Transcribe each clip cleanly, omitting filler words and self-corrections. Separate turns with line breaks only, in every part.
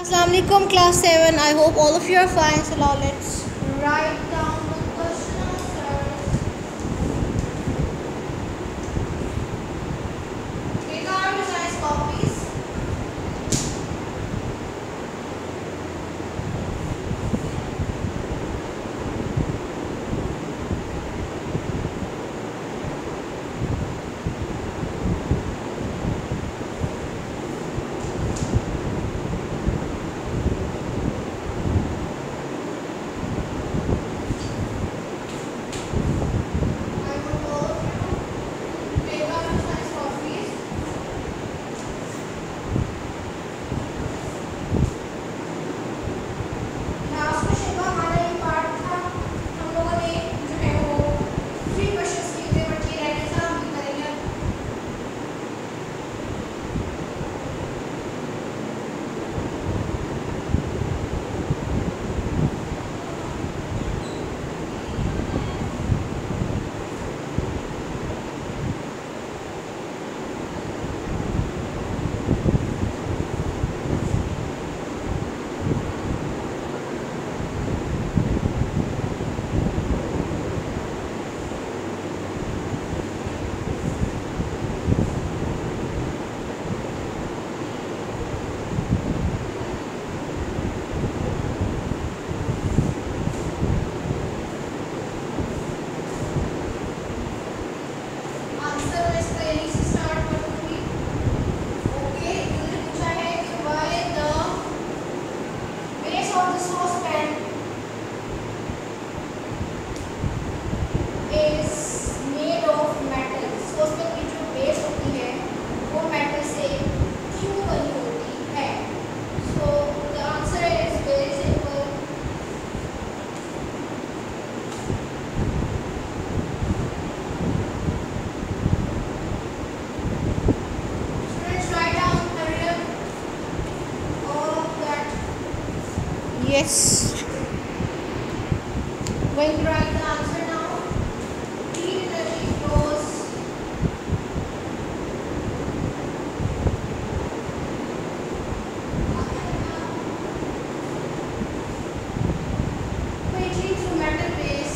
Assalamualaikum class 7. I hope all of you are fine. So now let's write down the question answers. Take our precise copies. I hope all of you take our precise copies. Last question का हमारा ये part था। हम लोगों ने जो है वो 3 क्वेश्चंस किए थे, बट ये रहने से हम भी करेंगे। आंसर इसका यहीं से स्टार्ट करूंगी। ओके, इन्होंने पूछा है कि why the base of the saucepan is made of metal। saucepan की जो बेस होती है वो मेटल से क्यों बनी होती है? So the answer is very simple. Students, write down hurry up all of that. Yes. Going to write the answer now. Heat energy flows quickly through metal base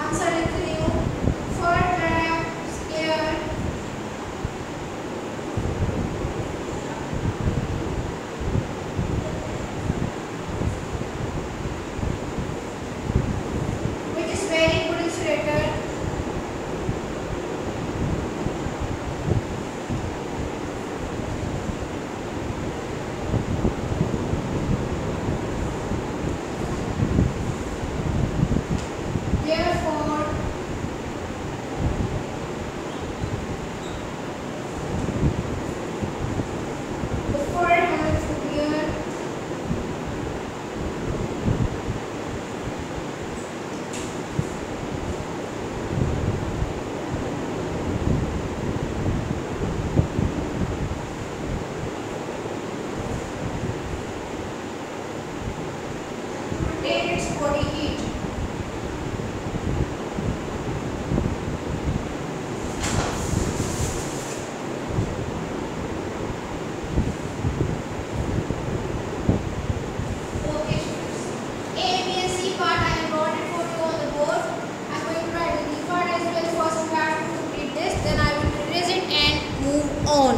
answer लिख रही हूँ, fur traps air which is very good insulator. Therefore, the fur helps the beard retain its body heat. Okay, students. A, B, and C part I have brought it for you on the board. I'm going to write the D part as well. First, we have to complete this. Then I will erase it and move on.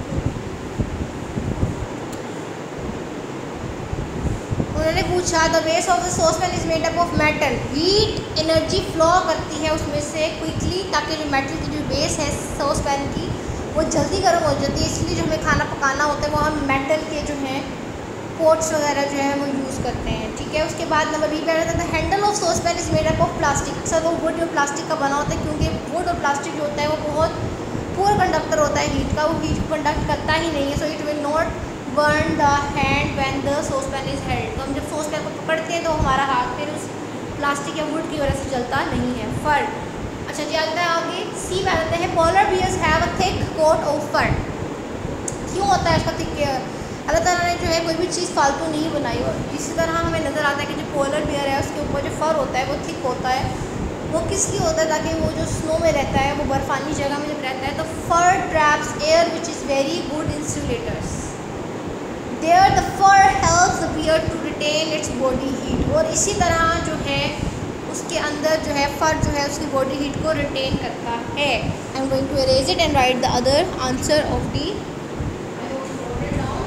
उन्होंने पूछा the base of the saucepan is made up of metal. Heat energy flow करती है उसमें से quickly, ताकि जो metal की जो बेस है सॉसपैन की वो जल्दी गर्म हो जाती है. इसलिए जो हमें खाना पकाना होता है वो हम मेटल के जो हैं पोट्स वगैरह जो है वो यूज़ करते हैं. ठीक है. उसके बाद नंबर बी पे आता है handle of saucepan is made up of plastic. अक्सर वो वुड और प्लास्टिक का बना होता है, क्योंकि वुड और प्लास्टिक जो होता है वो बहुत पुअर कंडक्टर होता है हीट का. वो हीट को कंडक्ट करता ही नहीं है. So it will not burn the hand when the saucepan is held. तो हम जब सॉसपैन को पकड़ते हैं तो हमारा हाथ फिर उस प्लास्टिक या वुड की वजह से जलता नहीं है. फर. अच्छा जी, आता है आगे सी में आते हैं polar bears have a thick coat of fur. क्यों होता है इसका थिक? अल्लाह ताला ने जो है कोई भी चीज़ फालतू नहीं बनाई. और इसी तरह हमें नज़र आता है कि जो पोलर बियर है उसके ऊपर जो फर होता है वो थिक होता है. वो किस लिए होता है? ताकि वो जो स्नो में रहता है, वो बर्फानी जगह में जब रहता है तो fur traps air which is very good insulators. There the fur helps the beard to retain its body heat. और इसी तरह जो है उसके अंदर जो है फर जो है उसकी बॉडी हीट को रिटेन करता है. I am going to erase it and write the other answer of the. I hope you wrote it down.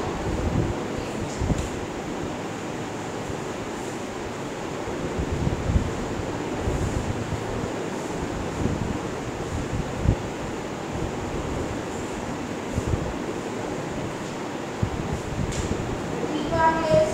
The part is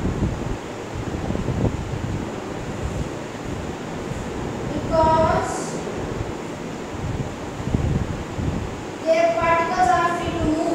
Because their particles are free to move.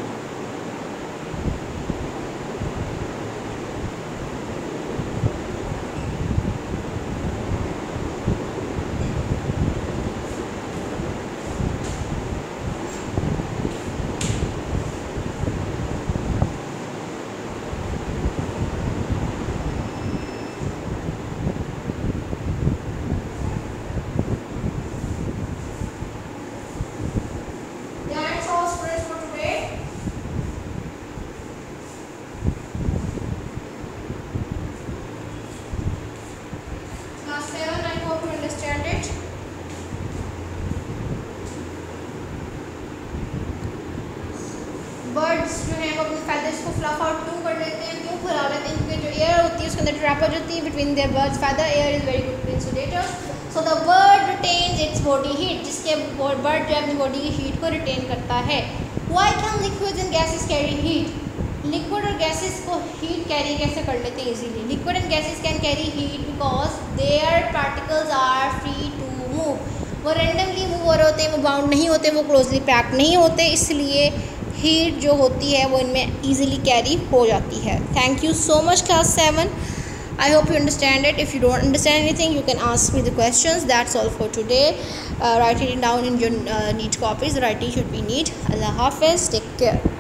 That's all students for today. Class 7, I hope you understand it. Birds जो हैं वो अपने feathers को fluff out क्यों कर लेते हैं, क्यों फैला लेते हैं? क्योंकि जो एयर होती है उसके अंदर ट्रैप हो जाती है between their birds feather. Air is very good insulator. So the bird retains its body heat, जिसके बर्ड जो है अपनी बॉडी की हीट को रिटेन करता है. Why can liquids and gases carry heat? Liquid और गैसेस को हीट कैरी कैसे कर लेते हैं easily? Liquid and gases can carry heat because their particles are free to move. वो रेंडमली मूव हो रहे होते हैं, वो बाउंड नहीं होते, वो क्लोजली पैक नहीं होते, इसलिए हीट जो होती है वो इनमें ईजिली कैरी हो जाती है. Thank you so much class 7. I hope you understand it. If you don't understand anything, you can ask me the questions. That's all for today. Write it down in your neat copies. The writing should be neat. Allah Hafiz. Take care.